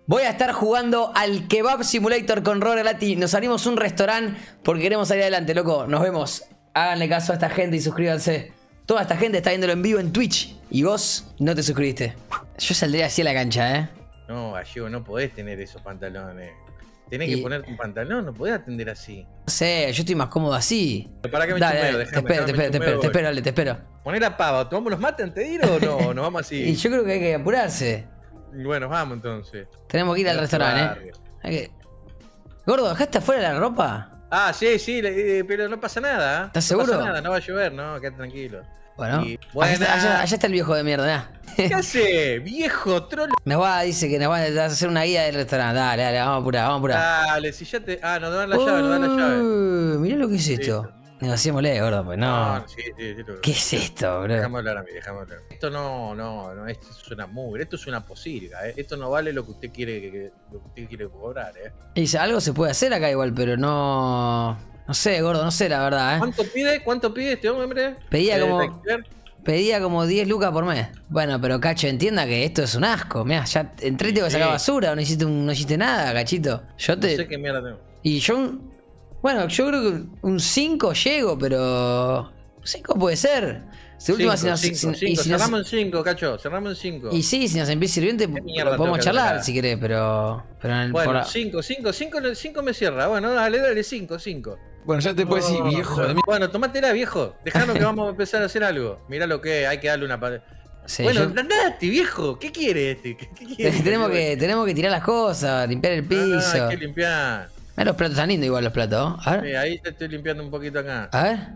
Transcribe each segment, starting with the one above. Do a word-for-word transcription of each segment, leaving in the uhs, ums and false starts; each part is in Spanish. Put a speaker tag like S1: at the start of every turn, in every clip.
S1: Voy a estar jugando al Kebab Simulator con Rogalati. Nos abrimos un restaurante porque queremos salir adelante, loco. Nos vemos. Háganle caso a esta gente y suscríbanse. Toda esta gente está viéndolo en vivo en Twitch. Y vos no te suscribiste. Yo saldría así a la cancha, ¿eh?
S2: No, Gallego, no podés tener esos pantalones. Tenés
S1: Y-
S2: que ponerte un pantalón, no podés atender así.
S1: No sé, yo estoy más cómodo así.
S2: ¿Para qué me
S1: Dale,
S2: chumeo?
S1: dale,
S2: Déjame,
S1: te espero, te
S2: déjame
S1: espero, te
S2: chumeo,
S1: espero, te
S2: voy.
S1: espero, dale, te espero.
S2: Poné la pava, ¿tomamos los mates antes de ir o no? Nos vamos así.
S1: Y yo creo que hay que apurarse.
S2: Bueno, vamos entonces.
S1: Tenemos que ir al
S2: Este
S1: restaurante,
S2: barrio.
S1: ¿eh? Hay que... Gordo, ¿dejaste afuera la ropa?
S2: Ah, sí, sí, le- eh, pero no pasa nada.
S1: ¿Estás
S2: no
S1: seguro?
S2: pasa nada, no va a llover, no, quédate tranquilo.
S1: Bueno,
S2: Y-
S1: allá,
S2: buena.
S1: está, allá- allá está el viejo de mierda, mirá.
S2: ¿Qué hace? Viejo trolo.
S1: Nos va, dice que nos va a hacer una guía del restaurante. Dale, dale, vamos a apurar, vamos a apurar.
S2: Dale, si ya te. Ah, nos dan la llave, nos dan la llave.
S1: Uy, mirá lo que es esto. Negociémosle, gordo, pues no.
S2: No, sí, sí, sí. lo-
S1: ¿Qué es esto, bro?
S2: Déjame hablar a mí, déjame hablar. Esto no, no, no, esto es una mugre, esto es una posilga, ¿eh? Esto no vale lo que usted quiere, que- que- lo que usted quiere cobrar, ¿eh?
S1: Y dice, algo se puede hacer acá igual, pero no... No sé, gordo, no sé la verdad, ¿eh?
S2: ¿Cuánto pide? ¿Cuánto pide este hombre?
S1: Pedía
S2: Eh,
S1: como-
S2: ¿de alquiler?
S1: Pedía como diez lucas por mes. Bueno, pero Cacho, entienda que esto es un asco. Mirá, ya entré y tengo que sacar
S2: Sí.
S1: basura, no hiciste, un- no hiciste nada, Cachito. Yo
S2: No
S1: te...
S2: sé qué mierda tengo.
S1: Y yo un... Bueno, yo creo que un cinco llego, pero... cinco puede ser. Si última, si
S2: Cinco,
S1: nos-
S2: cinco,
S1: si- y
S2: cinco.
S1: si nos-
S2: Cerramos en cinco, Cacho, cerramos en cinco.
S1: Y sí, si nos envía sirviente,
S2: ¿Qué mierda
S1: lo podemos
S2: tengo que
S1: charlar
S2: arreglar?
S1: si querés, pero... pero en el-
S2: Bueno,
S1: por-
S2: cinco, cinco, cinco, cinco me cierra. Bueno, dale, dale, cinco, cinco.
S3: Bueno, ya te puedes ir, viejo de mierda.
S2: Bueno, tomátela, viejo. Dejanos que vamos a empezar a hacer algo. Mirá lo que es, hay que darle una pared.
S1: Sí,
S2: bueno,
S1: yo-
S2: andate, viejo. ¿Qué quiere este? ¿Qué, qué quiere?
S1: tenemos, que, tenemos que tirar las cosas, limpiar el
S2: No,
S1: piso.
S2: no, hay que limpiar.
S1: Mirá los platos tan lindos igual los platos. A ver,
S2: Sí, ahí te estoy limpiando un poquito acá.
S1: a ver.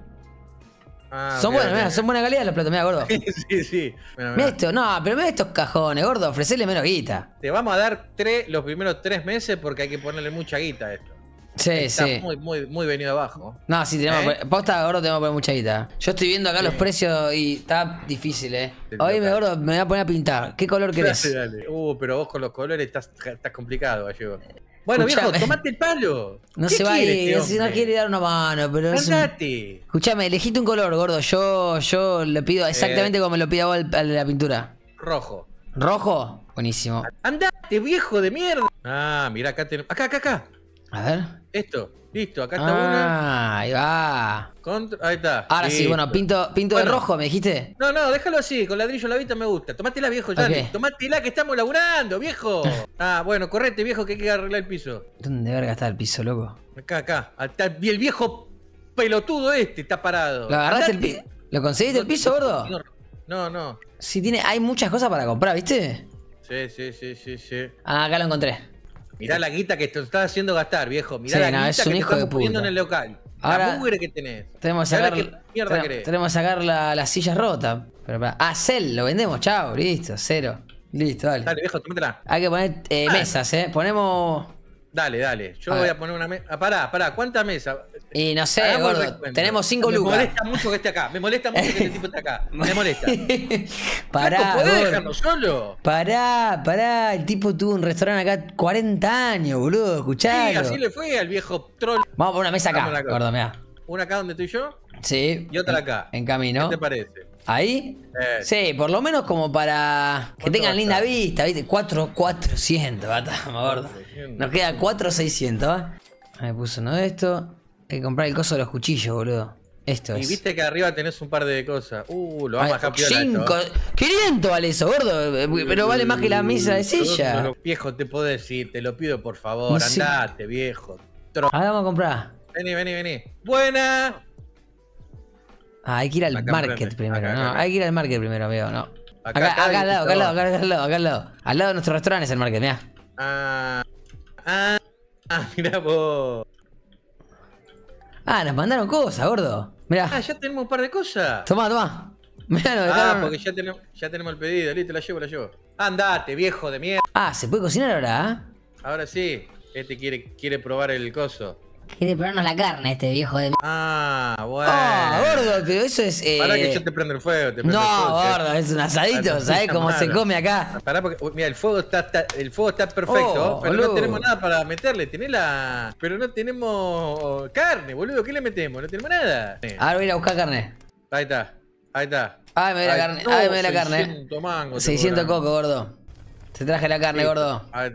S2: Ah,
S1: son
S2: ok,
S1: buenos,
S2: ok.
S1: mirá, son buena calidad los platos, mirá, gordo.
S2: Sí, sí. Mira,
S1: Mirá
S2: mira.
S1: esto, no, pero mirá estos cajones, gordo, ofrecele menos guita.
S2: Te vamos a dar tres, los primeros tres meses porque hay que ponerle mucha guita a esto.
S1: Sí,
S2: Está
S1: sí.
S2: muy, muy, muy venido abajo.
S1: No, sí, tenemos
S2: ¿Eh?
S1: que poner- posta, gordo, tenemos que poner mucha guita. Yo estoy viendo acá
S2: Sí.
S1: los precios y está difícil, eh.
S2: Sí,
S1: Oíme,
S2: local.
S1: gordo, me voy a poner a pintar. ¿Qué color querés?
S2: Dale, dale. Uh, pero vos con los colores estás, estás complicado, Gallego. Bueno,
S1: Escuchame.
S2: viejo, tomate el palo.
S1: No
S2: ¿Qué
S1: se va a
S2: quiere
S1: ir,
S2: este
S1: si no
S2: hombre?
S1: quiere dar una mano, pero es un...
S2: Andate.
S1: Escuchame, elegiste un color, gordo. Yo, yo le pido exactamente
S2: Eh.
S1: como me lo pido a vos al- a la pintura.
S2: Rojo.
S1: ¿Rojo? Buenísimo.
S2: Andate, viejo de mierda. Ah, mirá, acá tenemos. Acá, acá, acá.
S1: A ver.
S2: Esto. Listo, acá está una.
S1: Ah, ahí va.
S2: Contra... Ahí está.
S1: Ahora sí,
S2: Listo.
S1: bueno, pinto, pinto de
S2: Bueno.
S1: rojo, me dijiste.
S2: No, no, déjalo así, con ladrillo la vista me gusta. Tomátela, viejo, ya.
S1: Ok.
S2: Tomátela que estamos laburando, viejo. Ah, bueno, correte, viejo, que hay que arreglar el piso.
S1: ¿Dónde verga está el piso, loco?
S2: Acá, acá. Está- y el viejo pelotudo este está parado.
S1: ¿Lo agarraste el
S2: Andate.
S1: piso? ¿Lo conseguiste el piso, gordo?
S2: No, no.
S1: Sí, tiene, hay muchas cosas para comprar, ¿viste?
S2: Sí, sí, sí, sí, sí.
S1: Ah, acá lo encontré.
S2: Mirá la guita que te estás haciendo gastar, viejo. Mirá
S1: Sí,
S2: la
S1: no,
S2: guita
S1: es
S2: que
S1: un
S2: te
S1: hijo de
S2: estamos poniendo
S1: puta.
S2: en el local.
S1: Ahora-
S2: La mugre que tenés.
S1: Tenemos que
S2: Mirá
S1: sacar,
S2: qué mierda
S1: tenemos,
S2: querés.
S1: tenemos que sacar la, la silla rota. Pero, para- ah, Cell, lo vendemos, chao, listo, cero. Listo, dale.
S2: Dale, viejo, tómatela.
S1: Hay que poner eh,
S2: Ah.
S1: mesas, ¿eh? Ponemos...
S2: Dale, dale. Yo
S1: A
S2: voy
S1: ver.
S2: a poner una mesa. Ah, pará, pará. ¿Cuántas mesas?
S1: Y no sé,
S2: Hagamos el
S1: gordo,
S2: recuento.
S1: tenemos cinco
S2: Me
S1: lucas.
S2: molesta mucho que esté acá. Me molesta mucho que este tipo esté acá. Me molesta.
S1: Pará,
S2: Flaco, ¿podés
S1: gordo.
S2: dejarnos solo?
S1: Pará, pará, el tipo tuvo un restaurante acá cuarenta años, boludo,
S2: Sí,
S1: escuchalo.
S2: así le fue al viejo troll.
S1: Vamos a poner una mesa acá,
S2: Vamos acá.
S1: gordo, mirá.
S2: Una acá donde estoy yo
S1: Sí.
S2: y otra
S1: en-
S2: acá.
S1: En camino.
S2: ¿Qué te parece?
S1: ¿Ahí?
S2: Eh,
S1: Sí, por lo menos como para que
S2: ¿Cuánto
S1: tengan
S2: va a
S1: linda
S2: estar?
S1: vista, ¿viste? cuatro, cuatrocientos, batamos, gordo.
S2: cuatrocientos.
S1: Nos queda cuatro seiscientos, ¿eh? Me puso uno de esto. Hay que comprar el coso de los cuchillos, boludo. Esto
S2: Y
S1: es.
S2: viste que arriba tenés un par de cosas. Uh, lo vamos a
S1: Ay,
S2: dejar piola
S1: cinco,
S2: esto.
S1: quinientos vale eso, gordo. eh, Pero vale más que la mesa de
S2: No, no,
S1: silla.
S2: no, Viejo, te puedo decir, te lo pido por favor.
S1: No sé.
S2: Andate, viejo. Tro-
S1: Ahora vamos a comprar.
S2: Vení, vení, vení. Buena.
S1: Ah, hay que ir al
S2: Acá
S1: market
S2: enfrente.
S1: primero.
S2: Acá,
S1: no,
S2: acá, acá.
S1: hay que ir al market primero, amigo. No. Acá,
S2: Acá,
S1: acá,
S2: acá,
S1: al lado, acá al lado,
S2: está.
S1: acá al lado, acá al lado. Al lado de nuestro restaurante es el market, mirá.
S2: Ah, ah, ah, mirá vos.
S1: Ah, nos mandaron cosas, gordo.
S2: Ah,
S1: Mirá.
S2: ya tenemos un par de cosas.
S1: Tomá, tomá. Mirá, nos
S2: Ah,
S1: dejaron.
S2: porque ya tenemos, ya tenemos el pedido. Listo, la llevo, la llevo. Andate, viejo de mierda.
S1: Ah, se puede cocinar ahora,
S2: Ahora sí. Este quiere, quiere probar el coso.
S1: ¿eh? Quiere probarnos la carne este viejo de...
S2: Ah, bueno.
S1: Ah, gordo, pero eso es... Eh...
S2: Pará que yo te prendo el fuego. Te prendo
S1: No,
S2: el fuego, che.
S1: gordo, es un
S2: Ah,
S1: asadito,
S2: no,
S1: ¿sabés
S2: puta
S1: cómo se
S2: madre.
S1: come acá?
S2: Pará porque, uy, mira, el fuego está, está- el fuego está perfecto,
S1: Oh,
S2: pero
S1: boludo.
S2: no tenemos nada para meterle. Tenés la, pero no tenemos carne, boludo. ¿Qué le metemos? No tenemos nada.
S1: Ahora voy a ir a buscar carne.
S2: Ahí está, ahí está.
S1: Ay, me doy la
S2: Ahí-
S1: carne,
S2: no,
S1: ay, me doy la carne.
S2: seiscientos mangos te
S1: seiscientos
S2: cobran.
S1: coco, gordo. Te traje la carne,
S2: Listo.
S1: gordo.
S2: Ahí está.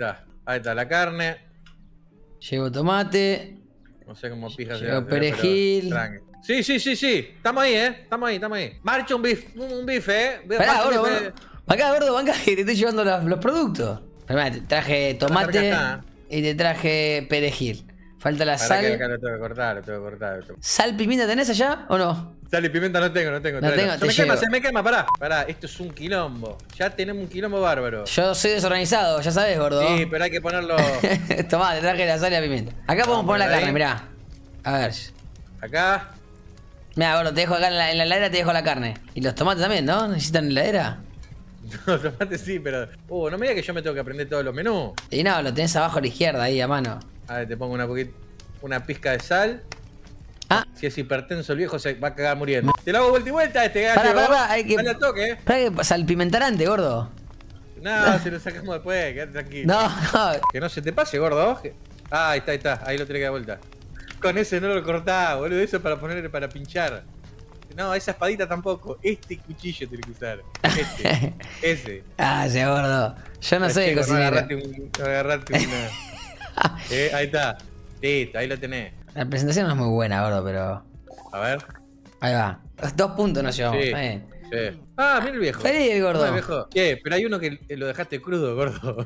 S2: Ahí está la carne.
S1: Llevo tomate.
S2: No sé cómo pijas.
S1: Llevo perejil.
S2: Sí, sí, sí, sí. Estamos ahí, eh. Estamos ahí, estamos ahí. Marcha un bife, un bife, eh.
S1: Pará, gordo,
S2: bife.
S1: gordo. Acá, gordo, banca que te estoy llevando los, los productos. Primero, te traje tomate y te traje perejil. Falta la
S2: Para
S1: sal.
S2: que acá lo tengo que cortar, lo tengo que cortar. Lo tengo...
S1: ¿Sal, pimienta tenés allá o no?
S2: Sal y pimienta no tengo, no tengo.
S1: No tengo,
S2: se
S1: te
S2: me quema,
S1: llevo.
S2: se me quema, pará. Pará, esto es un quilombo. Ya tenemos un quilombo bárbaro.
S1: Yo soy desorganizado, ya sabes, gordo.
S2: Sí, pero hay que ponerlo.
S1: Tomá, te traje la sal y la pimienta. Acá podemos poner la
S2: ahí.
S1: carne, mirá. A ver.
S2: Acá.
S1: Mirá, gordo, te dejo acá en la, en la heladera, te dejo la carne. Y los tomates también, ¿no? ¿Necesitan heladera?
S2: No, tomate sí, pero. Uh, no me digas que yo me tengo que aprender todos los menús.
S1: Y no, lo tenés abajo a la izquierda, ahí a mano.
S2: A ver, te pongo una poquita. Una pizca de sal.
S1: Ah.
S2: Si es hipertenso el viejo se va a cagar muriendo. Te lo hago vuelta y vuelta a este gallo.
S1: Pará, pará, pará, hay que.
S2: Dale al toque, eh.
S1: Pará que salpimentar antes, gordo.
S2: No, se lo sacamos después, quédate tranquilo.
S1: No, no.
S2: Que no se te pase, gordo. Ah, ahí está, ahí está. Ahí lo tenés que dar vuelta. Con ese no lo cortás, boludo. Eso es para poner, para pinchar. No, esa espadita tampoco. Este cuchillo tiene que usar. Este. Ese.
S1: Ah, ya, gordo. Yo no
S2: Ya,
S1: soy
S2: chico,
S1: cocinero.
S2: No agarrate, un, no agarrate una. eh, ahí está. Listo, ahí lo tenés.
S1: La presentación no es muy buena, gordo, pero.
S2: A ver.
S1: Ahí va. Dos puntos nos llevamos.
S2: Sí,
S1: Está bien.
S2: sí. Ah, mira el viejo.
S1: Feliz el gordo.
S2: Mira el viejo. ¿Qué? Pero hay uno que lo dejaste crudo, gordo.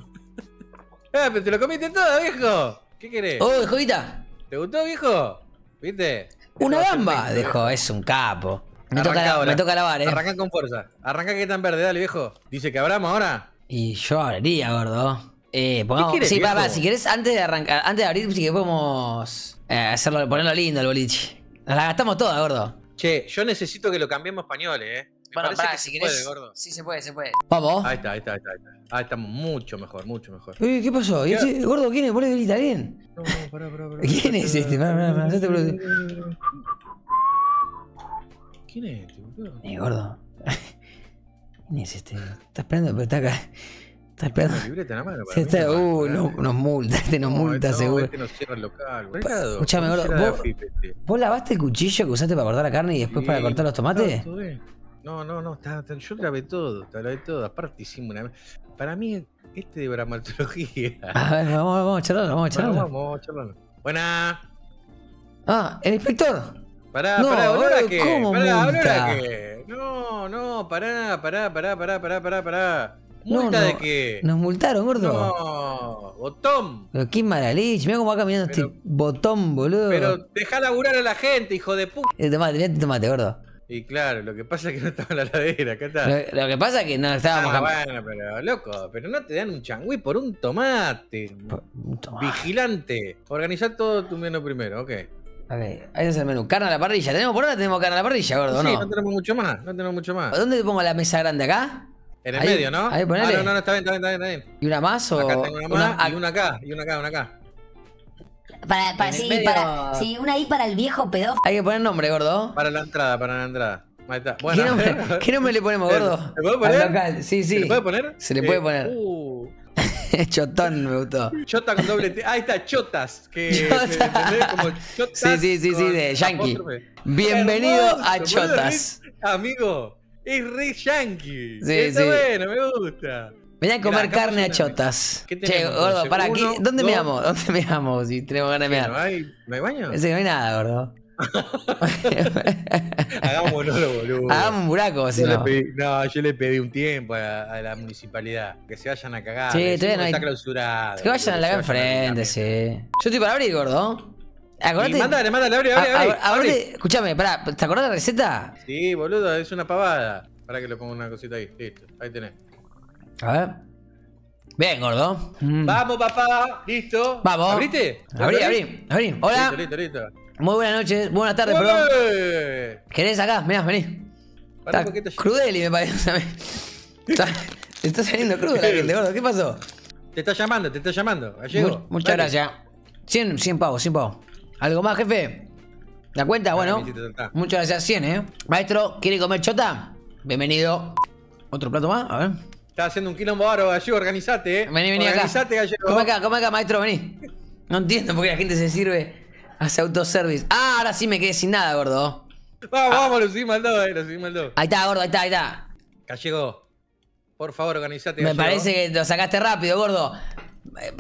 S2: Ah, pero te lo comiste todo, viejo. ¿Qué querés?
S1: ¡Oh, jodita!
S2: ¿Te gustó, viejo? ¿Viste?
S1: Una
S2: Esto va a ser
S1: gamba.
S2: técnico,
S1: Dejó,
S2: viejo.
S1: es un capo. Me
S2: Arranca
S1: toca, la-
S2: ahora.
S1: me toca lavar, eh.
S2: Arrancá con fuerza. Arrancá que tan verde, dale, viejo. Dice que abramos ahora.
S1: Y yo abriría, gordo. Eh, pongamos.
S2: querés,
S1: Sí,
S2: viejo?
S1: papá, si querés, antes de arrancar, antes de abrir, sí que podemos eh, hacerlo, ponerlo lindo el boliche. Nos la gastamos toda, gordo.
S2: Che, yo necesito que lo cambiemos españoles, eh. Me
S1: Bueno,
S2: parece
S1: pará,
S2: que
S1: si
S2: se
S1: querés.
S2: puede, gordo.
S1: Sí, se puede, se puede. Vamos.
S2: Ahí está, ahí está, ahí está. Ahí está. Ah, estamos mucho mejor, mucho mejor.
S1: Uy, ¿qué pasó? ¿Y este, gordo, quién es? ¿Vos le grita bien?
S2: No, pará, pará, pará.
S1: ¿Quién es este? Pará, pará, pará, hacete boludo.
S2: ¿Quién es este, boludo?
S1: Eh, gordo. ¿Quién es este? Está esperando, pero está acá. Está esperando.
S2: Una libreta en la mano. para
S1: Sí,
S2: mí,
S1: está,
S2: no,
S1: uh,
S2: pará.
S1: no, nos multa, este nos
S2: No,
S1: multa
S2: este no,
S1: seguro.
S2: Este nos cierra el local. Ricardo,
S1: Escuchame,
S2: ¿cómo
S1: gordo,
S2: será
S1: vos-
S2: la F I P este?
S1: ¿Vos lavaste el cuchillo que usaste para cortar la carne y después para
S2: Sí,
S1: cortar los tomates?
S2: no, todo bien. No, no, no, está, está- yo grabé todo, te grabé todo. Aparte hicimos una. Para mí, este de bramatología.
S1: A ver, vamos, vamos a charlar, vamos a charlar.
S2: Vamos, vamos, vamos, charlando. Buena.
S1: Ah, el inspector.
S2: Pará,
S1: No,
S2: pará, ¿olor a
S1: eh,
S2: qué?
S1: ¿cómo
S2: Pará, ¿olor
S1: multa?
S2: a qué? No, no, pará, pará, pará, pará, pará, pará, pará.
S1: No,
S2: ¿Multa
S1: no,
S2: de qué?
S1: Nos multaron, gordo.
S2: No, botón.
S1: Pero qué mala leche, mira cómo va caminando
S2: Pero-
S1: este botón, boludo.
S2: Pero deja laburar a la gente, hijo de puta.
S1: Eh, tomate, mirá este tomate, gordo.
S2: Y claro, lo que pasa es que no estaba en la heladera, acá está.
S1: Lo, lo que pasa es que no estábamos
S2: Ah,
S1: cam-
S2: bueno, pero loco, pero no te dan un changüí por un tomate.
S1: Por- un tomate.
S2: Vigilante. Organizar todo tu menú primero, ok.
S1: Ok, ahí es el menú. Carne a la parrilla. ¿Tenemos por ahora? Tenemos carne a la parrilla, gordo,
S2: Sí,
S1: ¿no?
S2: no tenemos mucho más, no tenemos mucho más.
S1: ¿Dónde te pongo la mesa grande? ¿Acá?
S2: En el
S1: Ahí-
S2: medio, ¿no?
S1: ahí ponele.
S2: Ah, no, no, no, está bien, está bien, está bien, está bien.
S1: ¿Y una más o...?
S2: Acá tengo una más
S1: una-
S2: y una acá, y una acá, una acá.
S4: Para, para,
S1: En el
S4: sí,
S1: medio-
S4: para, sí, una ahí para el viejo pedófilo.
S1: Hay que poner nombre, gordo.
S2: Para la entrada, para la entrada. Ahí está.
S1: ¿Qué,
S2: Bueno,
S1: nombre, ¿Qué nombre le ponemos, gordo?
S2: ¿Se puede poner?
S1: Al local. Sí, sí.
S2: ¿Se le puede poner?
S1: Se le puede
S2: Eh,
S1: poner.
S2: Uh,
S1: Chotón me gustó.
S2: Chota con doble T. Ahí está, chotas. Que
S1: Chota.
S2: se entendés como chotas.
S1: Sí, sí, sí, sí,
S2: con
S1: de yankee.
S2: apóstrofe.
S1: Bienvenido
S2: Hermoso,
S1: a
S2: boludo,
S1: Chotas.
S2: es- Amigo, es re yankee.
S1: Sí,
S2: Está
S1: sí.
S2: bueno, me gusta.
S1: Venía a
S2: Mirá,
S1: comer
S2: acá
S1: carne a
S2: pusimos una
S1: chotas.
S2: ¿Qué
S1: Che,
S2: tenemos,
S1: gordo,
S2: entonces?
S1: para aquí.
S2: Uno,
S1: ¿Dónde
S2: dos.
S1: me amo? ¿Dónde me amo? Si tenemos ganas de
S2: ¿Qué,
S1: mear.
S2: ¿No hay, ¿No hay baño?
S1: Parece que no hay nada, gordo.
S2: Hagámoslo, boludo.
S1: Hagamos un buraco, si
S2: Yo le
S1: no.
S2: pedí- no, yo le pedí un tiempo a, a la municipalidad. Que se vayan a cagar.
S1: Sí,
S2: Le decimos
S1: todavía no
S2: que
S1: hay-
S2: Está clausurado.
S1: Que vayan a la
S2: boludo,
S1: acá
S2: se vayan a la
S1: enfrente, sí. Yo estoy para abrir, gordo.
S2: Y
S1: Acordate.
S2: mandale, mandale, abre, abre,
S1: a-
S2: abre.
S1: a- abrite- Escuchame, pará, ¿te acordás de la receta?
S2: Sí, boludo, es una pavada. Para que le ponga una cosita ahí. Listo, ahí tenés.
S1: A ver. Bien, gordo. Mm.
S2: Vamos, papá. Listo.
S1: Vamos.
S2: ¿Abriste?
S1: Abrí, abrí, abrí. Hola.
S2: Listo, listo, listo.
S1: Muy buenas noches, buenas tardes, perdón.
S2: ¡Ué!
S1: ¿Querés acá? Mirá, vení.
S2: Pará
S1: Está
S2: un poquito.
S1: crudeli me parece a mí. Está- Te está saliendo crudo la gente, gordo. ¿Qué pasó?
S2: Te está llamando, te está llamando. Gallego.
S1: Mu- muchas
S2: Dale.
S1: gracias. cien, cien pavos, cien pavos. ¿Algo más, jefe? ¿La cuenta? Bueno.
S2: me hiciste saltar.
S1: Muchas gracias, cien, ¿eh? Maestro, ¿quiere comer chota? Bienvenido. ¿Otro plato más? A ver.
S2: Estás haciendo un quilombo bárbaro, Gallego. Organizate, eh.
S1: Vení, vení acá.
S2: Organizate, Gallego.
S1: Come acá, come acá, maestro, vení. No entiendo por qué la gente se sirve, hace autoservice. Ah, ahora sí me quedé sin nada, gordo.
S2: Vamos, vamos, lo subimos al dos, eh. Lo subimos al dos.
S1: Ahí está, gordo, ahí está, ahí está.
S2: Gallego. Por favor, organizate,
S1: Me
S2: Gallego.
S1: parece que lo sacaste rápido, gordo. Eh, pa- pa-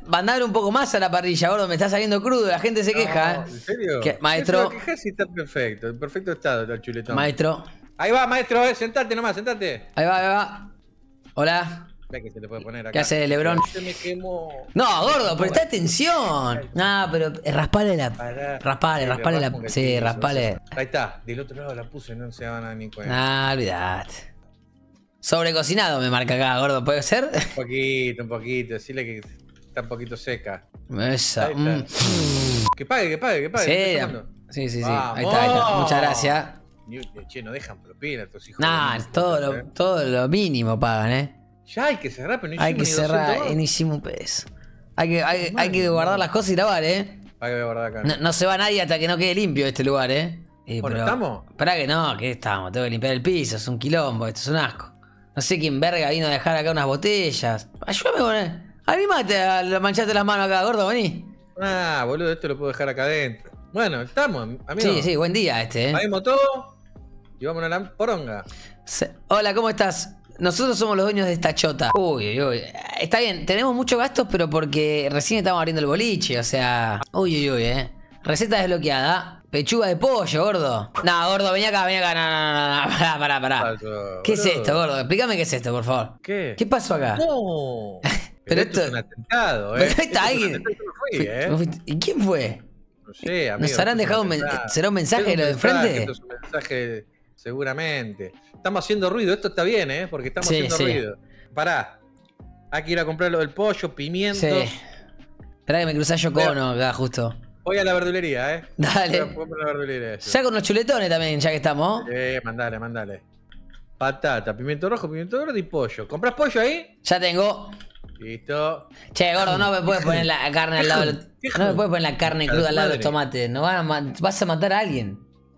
S1: mandar un poco más a la parrilla, gordo. Me está saliendo crudo, la gente se queja.
S2: No, ¿en serio?
S1: ¿Qué? Maestro.
S2: ¿Qué se va a quejar si está perfecto? En perfecto estado está el chuletón.
S1: Maestro.
S2: Ahí va, maestro, eh. Sentate nomás, sentate.
S1: Ahí va, ahí va. Hola.
S2: Ve que se le puede poner acá.
S1: ¿Qué hace, Lebrón?
S2: Se me quemó.
S1: No, gordo, presta atención. No, pero raspale la.
S2: Pará.
S1: Raspale,
S2: Sí, le
S1: raspale
S2: raspo un
S1: la. Sí,
S2: cachito,
S1: raspale.
S2: no sé. Ahí está, del otro lado la puse, no se van a dar ni cuenta.
S1: Nah, olvidate. Sobrecocinado me marca acá, gordo, ¿puede ser?
S2: Un poquito, un poquito, decirle que está un poquito seca.
S1: Esa.
S2: Ahí
S1: Mm.
S2: está. Que pague, que pague, que pague.
S1: Sí,
S2: ¿qué está tomando?
S1: sí, sí, sí.
S2: Vamos.
S1: Ahí está, ahí está. Muchas gracias.
S2: Ni- Che, no dejan propina estos hijos.
S1: Nah,
S2: de-
S1: todo lo, todo lo mínimo pagan, ¿eh?
S2: Ya hay que cerrar, pero no
S1: Hay que
S2: hicimos ni
S1: cerrar,
S2: doscientos.
S1: y no hicimos un peso. Hay que, hay, hay que guardar las cosas y lavar, ¿eh?
S2: Hay que guardar acá.
S1: No, no se va nadie hasta que no quede limpio este lugar, ¿eh? Eh,
S2: Bueno,
S1: pero-
S2: ¿estamos?
S1: Esperá que no, que estamos. Tengo que limpiar el piso, es un quilombo, esto es un asco. No sé quién verga vino a dejar acá unas botellas. Ayúdame con él. Animate a mancharte las manos acá, gordo, vení.
S2: Ah, boludo, esto lo puedo dejar acá adentro. Bueno, estamos, amigo.
S1: Sí, sí, buen día este, ¿eh?
S2: Ahí todo y vamos a la poronga.
S1: Se- Hola, ¿cómo estás? Nosotros somos los dueños de esta chota. Uy, uy, uy. Está bien, tenemos muchos gastos, pero porque recién estamos abriendo el boliche, o sea... Uy, uy, uy, eh. Receta desbloqueada. Pechuga de pollo, gordo. No, gordo, vení acá, vení acá. No, no, no, no. Pará, pará, pará.
S2: Falso,
S1: ¿Qué es
S2: boludo.
S1: esto, gordo? Explícame qué es esto, por favor.
S2: ¿Qué?
S1: ¿Qué pasó acá?
S2: No. Pero,
S1: Pero
S2: esto,
S1: esto-
S2: es un atentado, ¿eh?
S1: Pero
S2: Esto
S1: está
S2: es un
S1: alguien.
S2: atentado, yo no fui, ¿eh?
S1: ¿No fuiste? ¿Y quién fue?
S2: No sé, amigo.
S1: ¿Nos habrán
S2: esto es
S1: dejado un
S2: un
S1: men-
S2: atentado.
S1: será un mensaje de
S2: Es
S1: lo de
S2: mensaje,
S1: enfrente?
S2: Esto es un mensaje, seguramente. Estamos haciendo ruido, esto está bien, ¿eh? Porque estamos
S1: Sí,
S2: haciendo
S1: sí.
S2: ruido. Pará. Hay que ir a comprar lo del pollo, pimientos.
S1: Sí. Esperá que me cruzás yo cono acá, justo.
S2: Voy a la verdulería, ¿eh?
S1: Dale.
S2: Voy a poner la verdulería. yo.
S1: Saca unos chuletones también, ya que estamos.
S2: Eh, mandale, mandale. Patata, pimiento rojo, pimiento verde y pollo. ¿Comprás pollo ahí?
S1: Ya tengo.
S2: Listo.
S1: Che, gordo, no me puedes poner la carne al lado. del- No me puedes poner la carne cruda al lado de los tomates. No van a ma- vas a matar a alguien.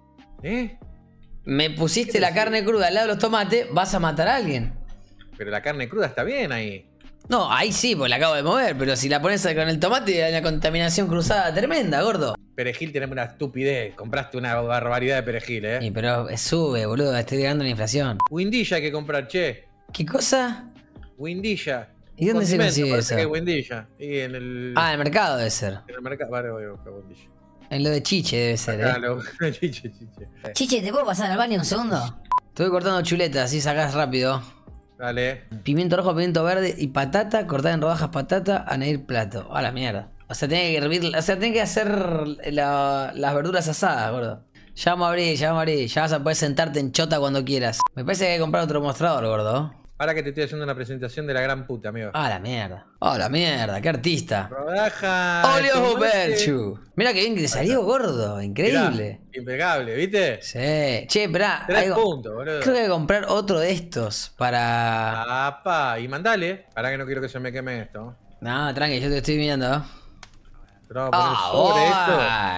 S2: ¿Eh?
S1: Me pusiste la carne cruda al lado de los tomates, vas a matar a alguien.
S2: Pero la carne cruda está bien ahí.
S1: No, ahí sí, pues la acabo de mover, pero si la pones con el tomate hay una contaminación cruzada tremenda, gordo.
S2: Perejil tenemos una estupidez. Compraste una barbaridad de perejil, ¿eh?
S1: Y pero eh, sube, boludo, estoy llegando la inflación.
S2: Windilla hay que comprar, che.
S1: ¿Qué cosa?
S2: Windilla.
S1: ¿Y dónde se
S2: Condimento,
S1: consigue
S2: parece
S1: eso?
S2: que es Windilla. Y en el,
S1: Ah, en el mercado debe ser.
S2: en el mercado. Vale, voy a buscar Windilla.
S1: En lo de chiche debe ser,
S2: Acá
S1: eh.
S2: lo- chiche, chiche.
S4: Chiche, ¿te puedo pasar al baño un segundo?
S1: Estoy cortando chuletas, así sacás rápido.
S2: Dale.
S1: Pimiento rojo, pimiento verde y patata, cortada en rodajas patata, añadir plato. A la mierda. O sea, tiene que hervir, o sea, tiene que hacer la- las verduras asadas, gordo. Ya vamos a abrir, ya vamos a abrir. Ya vas a poder sentarte en chota cuando quieras. Me parece que hay que comprar otro mostrador, gordo.
S2: Ahora que te estoy haciendo una presentación de la gran puta, amigo.
S1: Ah, la mierda. Ah, la mierda, qué artista.
S2: Rodaja. de
S1: Olio
S2: tomate.
S1: Huberchu. Mira que bien que te salió, gordo. Increíble.
S2: Mirá, impecable, ¿viste?
S1: Sí. Che, esperá.
S2: Tres
S1: hay-
S2: puntos, boludo.
S1: Creo que hay que comprar otro de estos para...
S2: Apa, y mandale. Para que no quiero que se me queme esto.
S1: No, tranqui, yo te estoy mirando.
S2: Pero vamos a poner
S1: Ah,
S2: sobre esto.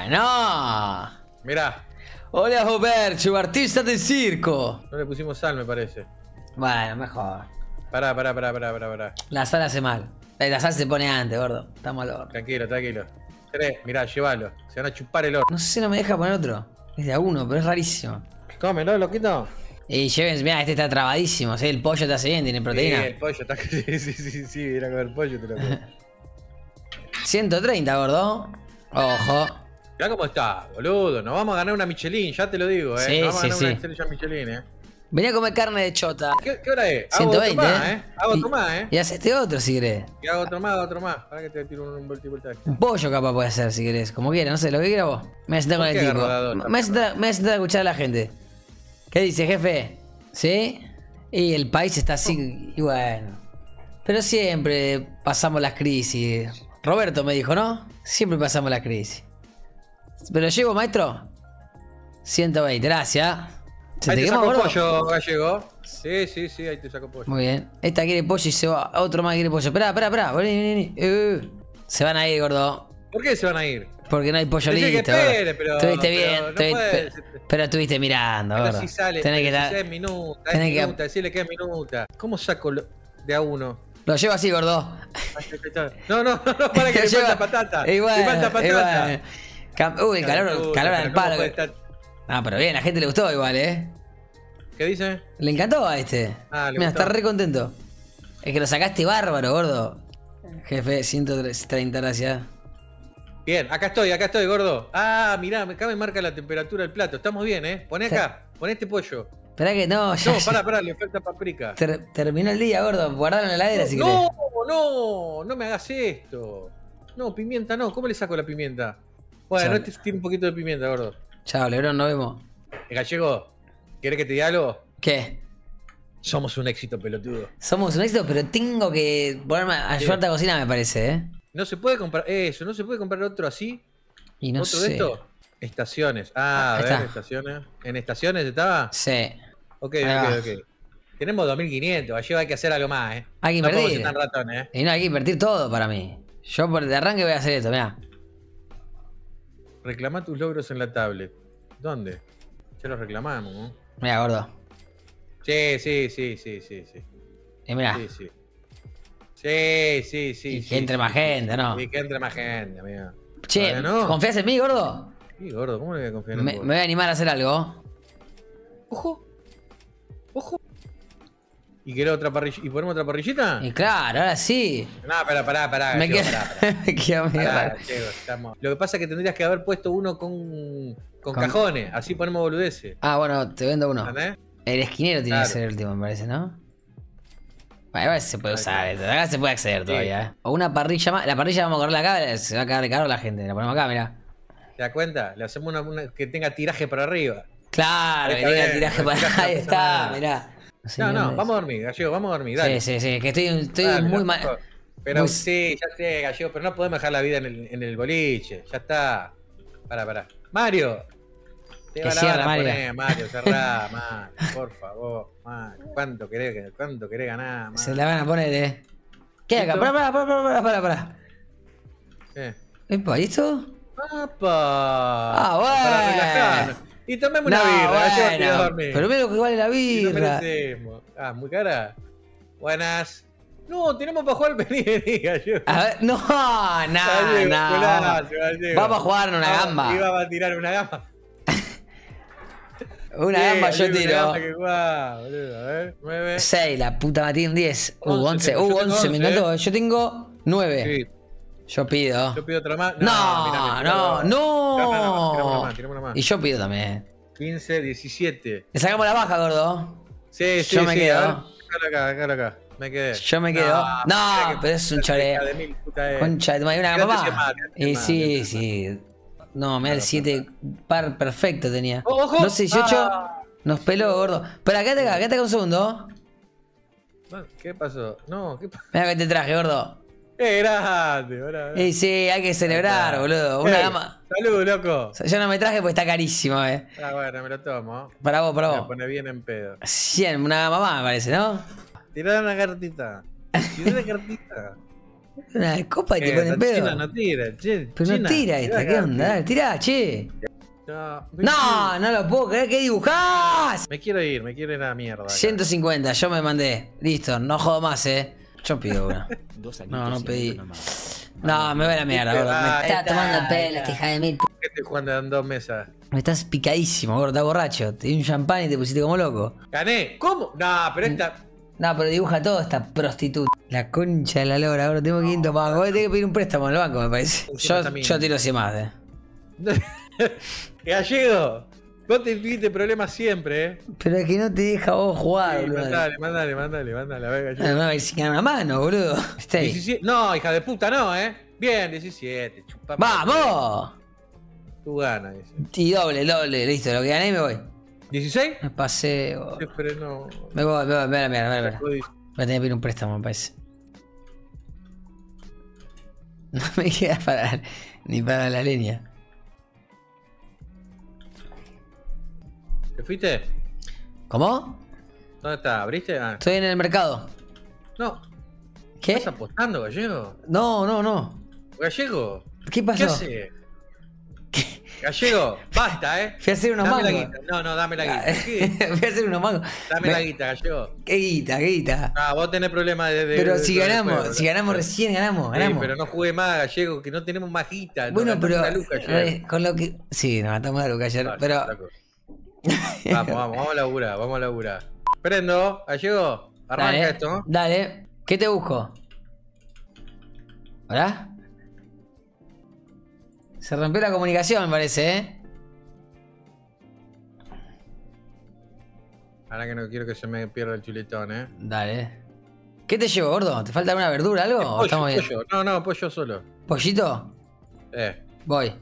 S1: bueno, no.
S2: Mirá,
S1: Hola, Huberchu, artista de circo.
S2: no le pusimos sal, me parece.
S1: Bueno, mejor.
S2: Pará, pará, pará, pará, pará, pará.
S1: La sal hace mal. Eh, La sal se pone antes, gordo. Estamos al horno.
S2: Tranquilo, tranquilo. Tres, mirá, llévalo. Se van a chupar el horno.
S1: No sé si no me deja poner otro. Es de a uno, pero es rarísimo.
S2: Cómelo, loquito.
S1: Y lleven, mira, este está trabadísimo. ¿Sí? El pollo te hace bien, tiene proteína.
S2: Sí, el pollo está. Sí, sí, sí, sí, ir a comer pollo, te lo puedo.
S1: ciento treinta, gordo. Ojo.
S2: Mirá cómo está, boludo. Nos vamos a ganar una Michelin, ya te lo digo, eh.
S1: Sí,
S2: Nos vamos
S1: sí,
S2: a ganar
S1: sí.
S2: una estrella Michelin, eh.
S1: Venía a comer carne de chota.
S2: ¿Qué, qué hora es? Hago
S1: ciento
S2: otro
S1: veinte,
S2: más,
S1: ¿eh?
S2: eh. Hago otro
S1: Y-
S2: más, eh.
S1: Y hace este otro si querés.
S2: Y hago otro más, hago otro más. Para que te tiro un, un vuelta y vuelta.
S1: Un pollo capaz puede hacer si querés. Como quieras, no sé, lo que quieras vos. Me voy a sentar con
S2: ¿Por
S1: el
S2: qué
S1: tipo.
S2: agarrador,
S1: Me voy, a sentar, me voy a sentar a escuchar a la gente. ¿Qué dice, jefe? ¿Sí? Y el país está así, y bueno. Pero siempre pasamos las crisis. Roberto me dijo, ¿no? Siempre pasamos las crisis. ¿Pero llevo, maestro? ciento veinte, gracias. ¿Se
S2: Ahí te
S1: quemó,
S2: saco
S1: gordo?
S2: pollo, gallego. Sí, sí, sí, ahí te saco pollo.
S1: Muy bien. Esta quiere pollo y se va. Otro más quiere pollo. Esperá, esperá, esperá. Vení, vení, vení. Eh, se van a ir, gordo.
S2: ¿Por qué se van a ir?
S1: Porque no hay pollo
S2: Decí que
S1: listo.
S2: espere,
S1: gordo.
S2: pero-
S1: Estuviste
S2: pero
S1: bien.
S2: no
S1: estuviste-
S2: puede-
S1: pero, pero estuviste mirando,
S2: Pero
S1: gordo.
S2: si sale,
S1: Tenés que
S2: pero
S1: dar-
S2: si es minuta, es
S1: tenés que-
S2: minuta, decirle que es minuta. ¿Cómo saco lo- de a uno?
S1: Lo llevo así, gordo.
S2: No, no, no, no, para que
S1: Lo
S2: le
S1: llevo-
S2: falta patata.
S1: Y bueno,
S2: le falta
S1: y
S2: patata.
S1: bueno. Cam- Uy, el calor,
S2: Puta,
S1: calor
S2: pero
S1: al
S2: ¿cómo
S1: palo.
S2: puede estar-
S1: Ah, pero bien, a la gente le gustó igual, ¿eh?
S2: ¿Qué dice?
S1: Le encantó a este.
S2: Ah, le
S1: Mira,
S2: gustó.
S1: está re contento. Es que lo sacaste bárbaro, gordo. Jefe, ciento treinta, gracias.
S2: Bien, acá estoy, acá estoy, gordo. Ah, mirá, acá me marca la temperatura del plato. Estamos bien, ¿eh? Poné acá, poné este pollo.
S1: Esperá que no, ya.
S2: No, pará, pará, le falta paprika.
S1: Ter- terminó el día, gordo. Guardalo en la heladera si querés.
S2: No, no, no me hagas esto. No, pimienta no. ¿Cómo le saco la pimienta? Bueno,
S1: Chale.
S2: este tiene un poquito de pimienta, gordo.
S1: Chao, Lebrón, nos vemos.
S2: Gallego, ¿querés que te diga algo?
S1: ¿Qué?
S2: Somos un éxito, pelotudo.
S1: Somos un éxito, pero tengo que ponerme a ayudarte a cocinar, me parece, ¿eh?
S2: No se puede comprar eso, no se puede comprar otro así.
S1: Y no
S2: ¿Otro
S1: sé.
S2: de esto? Estaciones. Ah, a
S1: Ahí
S2: ver,
S1: está.
S2: estaciones. ¿En estaciones estaba?
S1: Sí.
S2: Ok,
S1: Ahí
S2: ok,
S1: va.
S2: ok. Tenemos dos mil quinientos, Gallego, hay que hacer algo más, ¿eh?
S1: Hay que
S2: No podemos
S1: invertir.
S2: ser tan ratones, ¿eh?
S1: Y no, hay que invertir todo para mí. Yo por de arranque voy a hacer esto, mirá.
S2: Reclama tus logros en la tablet. ¿Dónde? Ya los reclamamos, ¿no?
S1: Mirá, gordo.
S2: Sí, sí, sí, sí, sí, sí.
S1: Y mirá.
S2: Sí, sí. Sí, sí, sí.
S1: Y
S2: sí,
S1: que entre
S2: sí,
S1: más
S2: sí,
S1: gente,
S2: sí.
S1: ¿no?
S2: Y que entre más gente, amigo.
S1: Che,
S2: Todavía no.
S1: ¿confías en mí, gordo?
S2: Sí, gordo, ¿cómo le voy a confiar en
S1: Me,
S2: vos?
S1: me voy a animar a hacer algo.
S2: Ojo. Ojo. ¿Y querés otra parrillita? ¿Y ponemos otra parrillita?
S1: Y claro, ahora sí.
S2: No, pará, pará, pará.
S1: Me
S2: Gallego,
S1: quedo,
S2: pará, pará.
S1: me quedo medio
S2: Pará,
S1: raro.
S2: Gallego, estamos- Lo que pasa es que tendrías que haber puesto uno con, con,
S1: Con-
S2: cajones. Así ponemos boludeces.
S1: Ah, bueno, te vendo uno.
S2: ¿Entendés?
S1: El esquinero tiene
S2: Claro.
S1: que ser el último, me parece, ¿no? Bueno, igual se puede
S2: Ahí
S1: usar,
S2: está.
S1: esto. Acá se puede acceder
S2: Sí.
S1: todavía, ¿eh? O una parrilla más. La parrilla vamos a correrla acá, se va a cagar caro la gente. La ponemos acá, mirá.
S2: ¿Te das cuenta? Le hacemos una, una que tenga tiraje para arriba.
S1: Claro,
S2: Ahí
S1: que
S2: está
S1: tenga
S2: bien,
S1: tiraje
S2: el
S1: para.
S2: tiraje
S1: Ahí
S2: no
S1: está,
S2: pasa nada.
S1: mirá.
S2: No, no, vamos a dormir, Gallego, vamos a dormir, dale.
S1: Sí, sí, sí, que estoy, estoy
S2: Dale,
S1: muy
S2: no,
S1: mal.
S2: no. Pero
S1: muy-
S2: sí, ya sé, Gallego, pero no podemos dejar la vida en el, en el boliche. Ya está. Pará, pará. Mario. Te
S1: Que
S2: va la
S1: cierre,
S2: van a
S1: Mario.
S2: poner, Mario, cerrá, Mario, por favor, Mario. ¿Cuánto querés, cuánto querés ganar, Mario?
S1: Se la van a poner, eh. ¿Qué hay acá?
S2: ¿Listo?
S1: Pará, pará, pará, pará, pará, pará.
S2: Eh.
S1: Epa, ¿listo?
S2: ¡Apa!
S1: Ah, bueno.
S2: Para relajarnos. Y tomemos una
S1: No,
S2: birra, Gallego, te
S1: bueno,
S2: a dormir.
S1: pero mira lo que vale la
S2: Y lo
S1: birra.
S2: merecemos. Ah, muy cara. Buenas. No, tenemos para jugar vení, vení, Gallego.
S1: A ver, no, no,
S2: Gallego,
S1: no.
S2: golazo, Gallego.
S1: Vamos a jugar una
S2: Vamos,
S1: gamba.
S2: Iba a tirar una gamba.
S1: Una
S2: Sí,
S1: gamba yo
S2: Gallego, una
S1: tiro.
S2: gamba que jugá, boludo. A ver, nueve.
S1: seis, la puta Matín, diez. Uh,
S2: once
S1: once.
S2: tengo,
S1: Uh,
S2: yo tengo
S1: once, me
S2: once,
S1: encantó. Yo tengo nueve.
S2: Sí,
S1: Yo pido.
S2: yo pido otra más.
S1: No,
S2: mirá, me
S1: no,
S2: pido-
S1: no.
S2: Tirame una más, tirame una más, tirame una más.
S1: Y yo pido también.
S2: quince, diecisiete.
S1: Le sacamos la baja, gordo.
S2: Sí, sí,
S1: Yo me
S2: sí.
S1: quedo.
S2: A ver, déjalo acá, déjalo acá. Me quedé.
S1: Yo me quedo. No,
S2: mirá que
S1: pero es un
S2: hija
S1: choreo.
S2: de mil puta es.
S1: Concha de tu madre, una
S2: Quédate
S1: gamba
S2: sin
S1: más.
S2: más, quédate sin
S1: Y
S2: más,
S1: sí,
S2: quédate
S1: sí. No, me da el
S2: Claro,
S1: siete par perfecto tenía.
S2: Oh, ojo.
S1: Dos dieciocho.
S2: Ah.
S1: Nos peló, gordo. Pero quédate acá, quédate acá un segundo.
S2: Bueno, ¿qué pasó? No, ¿qué pasó?
S1: Mira que te traje, gordo.
S2: ¡Eh, grande! Ahora, ahora.
S1: Y sí, hay que celebrar, boludo. Una
S2: Ey,
S1: gama.
S2: Salud, loco.
S1: Yo no me traje porque está carísimo, eh.
S2: Ah, bueno, me lo tomo.
S1: Para vos, para
S2: Me
S1: vos.
S2: pone bien en pedo.
S1: cien, una gama más, me parece, ¿no?
S2: Tirá una cartita. Tirá una cartita.
S1: Una copa y te
S2: Eh,
S1: pone en
S2: la
S1: pedo.
S2: China no tira, che,
S1: Pero no
S2: China,
S1: tira esta,
S2: tirá
S1: ¿qué onda?
S2: cartita.
S1: Dale, tirá, che.
S2: No, me
S1: No,
S2: quiero-
S1: no lo puedo creer, ¿qué dibujás?
S2: Me quiero ir, me quiero ir a la mierda. acá.
S1: ciento cincuenta, yo me mandé. Listo, no jodo más, eh. Yo pido una. No, no pedí. No, me voy a la mierda, gordo.
S2: Ah,
S1: Me,
S4: Está
S2: está,
S4: tomando el pelo,
S1: está.
S4: esta hija de mil.
S2: ¿Qué estoy jugando en dos mesas?
S1: me estás picadísimo, gordo, estás borracho. Te di un champán y te pusiste como loco.
S2: ¿Gané? ¿Cómo? No, pero esta.
S1: No, pero dibuja todo esta prostituta. La concha de la lora, gordo. Tengo que ir tomando. Voy a tener que pedir un préstamo al banco, me parece.
S2: Encima
S1: Yo,
S2: también.
S1: yo tiro cien más, eh.
S2: Gallego, vos te tuviste problemas siempre, ¿eh?
S1: Pero es que no te deja vos jugar,
S2: Sí,
S1: boludo.
S2: mandale, mandale, mandale, mandale, a ver,
S1: Ah,
S2: Gallego.
S1: me va a ir sin ganar una mano, boludo. Stay.
S2: diecisiete. No, hija de puta, no, ¿eh? Bien, diecisiete. chupame.
S1: ¡Vamos!
S2: Tú ganas, dice.
S1: Y doble, doble, listo. Lo que gané me voy.
S2: ¿dieciséis?
S1: Me pasé. boludo.
S2: Se frenó.
S1: Me voy, me voy, me voy, me voy, me voy, me voy.
S2: Jodí.
S1: Voy a tener que pedir un préstamo, me parece. No me queda para ni para la leña.
S2: ¿Te fuiste?
S1: ¿Cómo?
S2: ¿Dónde está? ¿Abriste? Ah.
S1: Estoy en el mercado.
S2: No.
S1: ¿Qué?
S2: ¿Estás apostando, Gallego?
S1: No, no, no.
S2: ¿Gallego?
S1: ¿Qué pasó?
S2: ¿Qué hace? Gallego, basta, ¿eh?
S1: Fui a hacer unos
S2: Dame la
S1: mangos.
S2: guita. No, no, dame la guita. ¿Qué?
S1: Fui a hacer unos mangos.
S2: Dame
S1: Me-
S2: la guita, Gallego.
S1: ¿Qué guita, qué guita?
S2: Ah, vos tenés problemas de, de-
S1: Pero
S2: de-
S1: si
S2: de- de
S1: ganamos,
S2: juego,
S1: si
S2: ¿no?
S1: ganamos recién, ganamos,
S2: Sí,
S1: ganamos.
S2: pero no jugué más, Gallego, que no tenemos más guita. nos
S1: Bueno,
S2: gastamos
S1: pero
S2: una luca ayer.
S1: eh, con lo que. Sí, nos matamos la luca ayer.
S2: Dale,
S1: pero.
S2: flaco. Vamos, vamos, vamos a laburar, vamos a laburar. Prendo, Gallego, arranca
S1: Dale,
S2: esto.
S1: dale. ¿Qué te busco? ¿Hola? Se rompió la comunicación, me parece, ¿eh?
S2: Ahora que no quiero que se me pierda el chuletón, ¿eh?
S1: Dale. ¿Qué te llevo, gordo? ¿Te falta alguna verdura, algo? ¿O
S2: Pollo,
S1: estamos bien?
S2: pollo. No, no, pollo solo.
S1: ¿Pollito?
S2: Eh.
S1: Voy.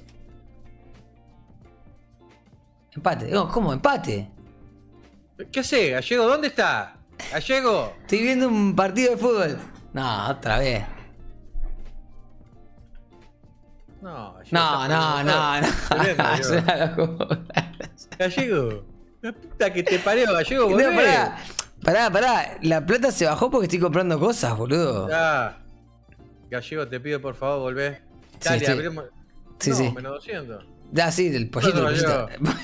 S1: Empate. No, ¿cómo? ¿Empate?
S2: ¿Qué hace, Gallego? ¿Dónde está? Gallego.
S1: Estoy viendo un partido de fútbol. No, otra vez.
S2: No, Gallego.
S1: No, no, no, no. Es una locura.
S2: Gallego. La puta que te parió, Gallego,
S1: No,
S2: volvé.
S1: pará, pará, pará. La plata se bajó porque estoy comprando cosas, boludo.
S2: Ya. Gallego, te pido por favor, volvé.
S1: Sí,
S2: Dale,
S1: estoy-
S2: abrimos.
S1: Sí,
S2: no,
S1: sí.
S2: menos doscientos.
S1: Ya, sí, del pollito,
S2: No,
S1: el
S2: no,
S1: pollito.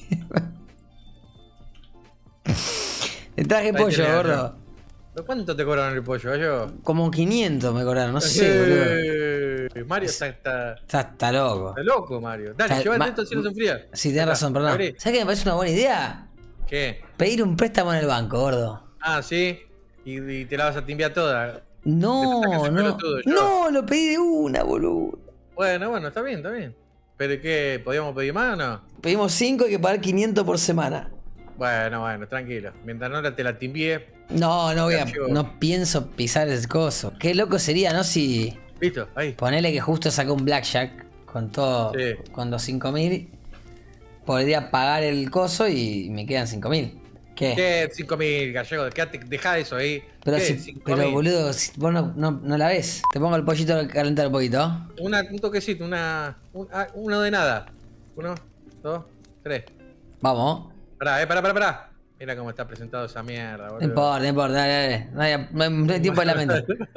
S1: Le traje
S2: Ahí
S1: pollo,
S2: tenés,
S1: gordo.
S2: ¿Pero ¿Cuánto te cobraron el pollo, Gallego?
S1: Como quinientos me cobraron, no sé, boludo.
S2: Eh, Mario está, está,
S1: Está, está loco.
S2: está loco, Mario. Dale,
S1: Está-
S2: llévate
S1: ma-
S2: esto si no se enfría.
S1: Sí, tenés razón, perdón.
S2: Abrí.
S1: ¿Sabes qué me parece una buena idea?
S2: ¿Qué?
S1: Pedir un préstamo en el banco, gordo.
S2: Ah, sí. Y, y te la vas a timbiar toda.
S1: No,
S2: Te pensás que soy
S1: no.
S2: pelotudo yo.
S1: No, lo pedí de una, boludo.
S2: Bueno, bueno, está bien, está bien. ¿Pero qué? ¿Podíamos pedir más o no?
S1: Pedimos cinco, hay que pagar quinientos por semana.
S2: Bueno, bueno, tranquilo. Mientras no la- te la timbié.
S1: No, no voy a.
S2: Cachivo.
S1: No pienso pisar el coso. Qué loco sería, ¿no? Si.
S2: Listo, ahí.
S1: Ponele que justo sacó un blackjack con todo.
S2: Sí.
S1: Con los cinco mil. Podría pagar el coso y me quedan cinco mil. ¿Qué?
S2: ¿Qué? cinco mil, Gallego. Quédate, dejá eso ahí.
S1: Pero,
S2: ¿Qué?
S1: si,
S2: cinco
S1: pero
S2: mil.
S1: boludo, si vos no, no, no la ves. Te pongo el pollito a calentar un poquito.
S2: Una, un toquecito, una. Un, ah, uno de nada. Uno, dos, tres.
S1: Vamos.
S2: Pará, eh, pará, pará, pará. Mira cómo está presentado esa mierda, boludo.
S1: No importa, no importa, dale, dale. No hay, no hay- no hay tiempo de lamento.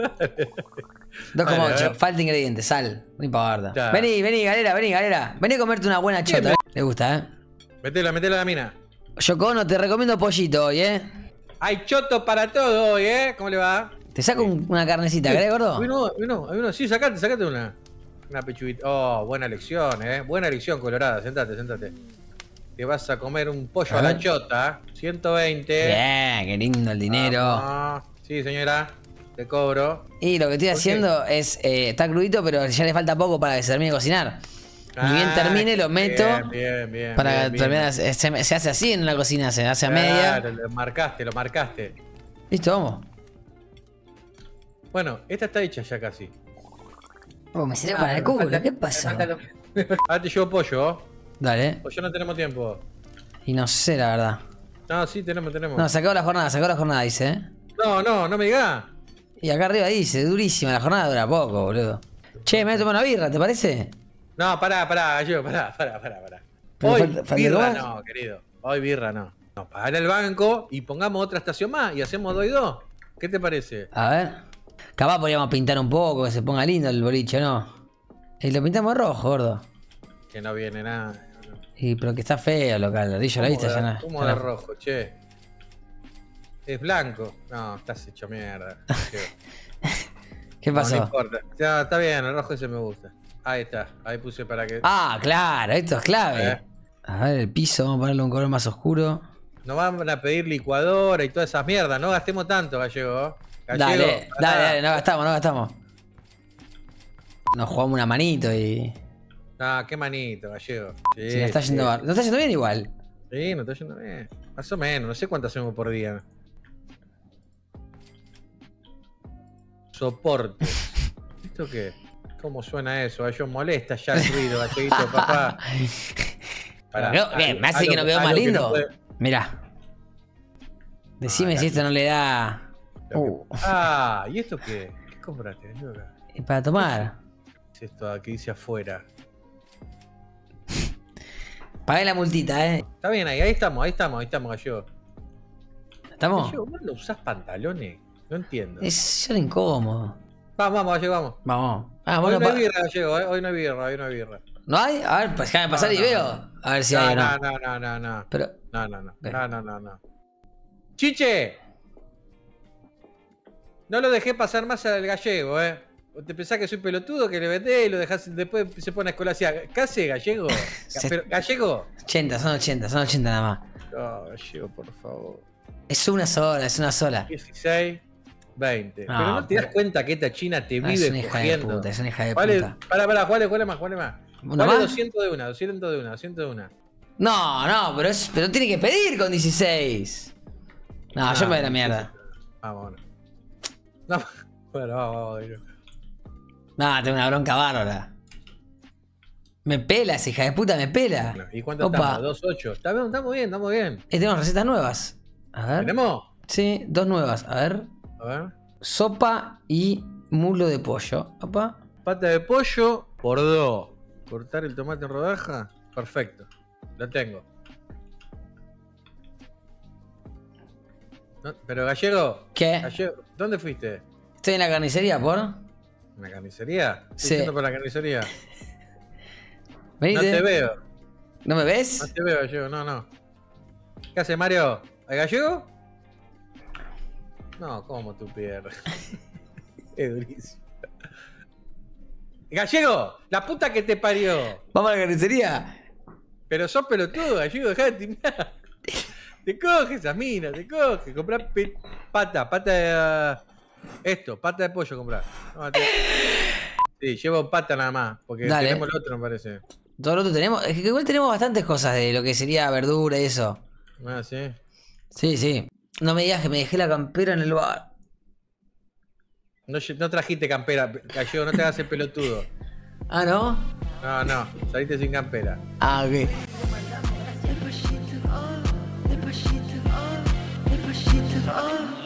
S1: dos coma
S2: Dale, a
S1: ocho,
S2: ver.
S1: falta ingrediente, sal. No importa.
S2: Ya.
S1: Vení, vení, galera, vení, galera. Vení a comerte una buena chota.
S2: Bien,
S1: ¿eh? Le gusta, ¿eh?
S2: Metela, metela a la mina.
S1: Yoko Ono, te recomiendo pollito hoy, ¿eh?
S2: Hay choto para todo hoy, ¿eh? ¿Cómo le va?
S1: Te saco un- una carnecita, ¿querés, gordo?
S2: Hay uno, hay uno, hay uno. Sí, sacate, sacate una. Una pechuguita. Oh, buena elección, ¿eh? Buena elección, Colorada. Sentate, sentate. Te vas a comer un pollo
S1: A
S2: a, la
S1: ver.
S2: chota. ciento veinte.
S1: Bien, qué lindo el dinero.
S2: Ah, sí, señora. Te cobro.
S1: Y lo que estoy
S2: ¿Por qué?
S1: haciendo es, eh, está crudito, pero ya le falta poco para que se termine de cocinar. Ni bien
S2: Ah,
S1: termine, lo meto.
S2: Bien, bien, bien.
S1: Para
S2: bien, bien.
S1: terminar, se, se hace así en la cocina, se hace a media.
S2: Claro, lo marcaste, lo marcaste.
S1: Listo, vamos.
S2: Bueno, esta está hecha ya casi.
S4: Oh, me salió para el culo, ¿qué pasó?
S2: Ahora te llevo pollo.
S1: Dale.
S2: O ya no tenemos tiempo.
S1: Y no sé, la verdad.
S2: No, sí, tenemos, tenemos.
S1: No, se acabó la jornada, se acabó la jornada, dice, ¿eh?
S2: No, no, no me digas.
S1: Y acá arriba dice, durísima, la jornada dura poco, boludo. Che, me voy a tomar una birra, ¿te parece?
S2: No, pará, pará, yo, pará, pará, pará, pará.
S1: Pero
S2: Hoy
S1: falta- falta
S2: birra
S1: algo más.
S2: no, querido. Hoy birra no. No, pagar el banco y pongamos otra estación más y hacemos dos y dos. ¿Qué te parece?
S1: A ver. Capaz podríamos pintar un poco, que se ponga lindo el boliche, ¿no? Y lo pintamos rojo, gordo.
S2: Que no viene nada.
S1: Y pero que está feo, local. La ya la viste,
S2: ¿Cómo
S1: ya
S2: de-
S1: no.
S2: ¿Cómo
S1: ya
S2: de
S1: no-
S2: rojo, che? Es blanco. No, estás hecho mierda.
S1: ¿Qué
S2: No,
S1: pasó?
S2: no importa. Ya, está bien, el rojo ese me gusta. Ahí está, ahí puse para que...
S1: Ah, claro, esto es clave.
S2: Eh.
S1: A ver, el piso, vamos a ponerle un color más oscuro.
S2: Nos van a pedir licuadora y todas esas mierdas. No gastemos tanto, Gallego. Gallego,
S1: Dale,
S2: pará.
S1: dale, dale, no gastamos, no gastamos. Nos jugamos una manito y.
S2: Ah, qué manito, Gallego. Sí,
S1: Sí, nos está
S2: sí.
S1: yendo bar- nos está yendo bien igual.
S2: Sí, nos está yendo bien. Más o menos, no sé cuánto hacemos por día. Soporte. ¿Esto qué? ¿Cómo suena eso? A yo molesta ya el ruido, Galleguito, papá. Pará,
S1: Pero, bien, me hace
S2: algo-
S1: que no quedó
S2: algo
S1: más
S2: que no
S1: lindo.
S2: puede-
S1: Mirá. Decime
S2: Ah,
S1: si esto no le da.
S2: lo que-
S1: Uh,
S2: Ah, ¿y esto qué? ¿Qué compraste? Yoga?
S1: y para tomar.
S2: ¿Qué es esto aquí dice afuera?
S1: Pagué la multita, eh.
S2: Está bien, ahí, ahí estamos, ahí estamos, ahí estamos, Gallego.
S1: ¿Estamos?
S2: Gallego, ¿vos no usás pantalones? No entiendo.
S1: Es solo incómodo.
S2: Vamos, vamos, Gallego, vamos.
S1: Vamos. Ah,
S2: Hoy
S1: bueno,
S2: no hay
S1: pa-
S2: birra, Gallego, eh. Hoy no hay birra, hoy no hay birra.
S1: ¿No hay? A ver, pues déjame pasar
S2: No,
S1: y
S2: no,
S1: veo. A ver si
S2: No,
S1: hay o
S2: no,
S1: no.
S2: no, no, no, no.
S1: Pero.
S2: No, no, no.
S1: Ve.
S2: No, no, no, no. ¡Chiche! No lo dejé pasar más al Gallego, eh. ¿O ¿Te pensás que soy pelotudo que le vendés y lo dejás después se pone a escolasear? ¿Qué hace, Gallego?
S1: Se-
S2: Pero, ¿Gallego?
S1: ochenta, son ochenta, son ochenta nada más.
S2: No, Gallego, por favor.
S1: Es una sola, es una sola.
S2: dieciséis. veinte.
S1: No,
S2: pero no te das
S1: pero-
S2: cuenta que esta china te
S1: Ah, es
S2: vive
S1: una hija de
S2: cogiendo.
S1: puta, es una hija de
S2: Vale,
S1: puta.
S2: para, para, jugale, jugale más, jugale más.
S1: ¿Una
S2: Vale
S1: más?
S2: doscientos de una, doscientos de una, doscientos de una.
S1: No, no, pero, es, pero tiene que pedir con dieciséis. No, yo me voy a la mierda.
S2: Vamos, bueno. No, bueno, vamos, vamos. Digo.
S1: No, tengo una bronca bárbara. Me pela esa hija de puta, me pela.
S2: Bueno, ¿y cuánto
S1: Opa.
S2: estamos? dos ocho. Está bien, estamos bien, estamos bien.
S1: Eh, tenemos recetas nuevas. A ver.
S2: ¿Tenemos?
S1: Sí, dos nuevas. A ver.
S2: A ver.
S1: Sopa y mulo de pollo. Opa.
S2: Pata de pollo por dos. Cortar el tomate en rodaja. Perfecto. Lo tengo. No, pero Gallego,
S1: ¿Qué?
S2: Gallego, ¿dónde fuiste?
S1: Estoy en la carnicería, ¿por?
S2: ¿En la carnicería? Estoy
S1: Sí.
S2: yendo por la carnicería.
S1: Venite.
S2: No te veo.
S1: ¿No me
S2: No
S1: ves?
S2: te veo, Gallego. No, no. ¿Qué hace Mario? ¿Hay Gallego? No, ¿cómo tu pierna? Es durísimo. Gallego, la puta que te parió.
S1: ¿Vamos a la carnicería?
S2: Pero sos pelotudo, Gallego, dejá de timar. Te coge esa mina, te coge. Comprá pe- pata, pata de. ah, esto, pata de pollo comprá. Tómate. Sí, llevo pata nada más. Porque
S1: Dale.
S2: tenemos el otro, me parece.
S1: Todo lo otro tenemos. Es que igual tenemos bastantes cosas de lo que sería verdura y eso.
S2: Ah, sí.
S1: Sí, sí. No me digas que me dejé la campera en el bar.
S2: No, lle- no trajiste campera, Gallego, no te hagas el pelotudo.
S1: Ah, ¿no?
S2: No, no, saliste sin campera.
S1: Ah, ok.
S5: Depois de oh, depois de oh, depois de oh.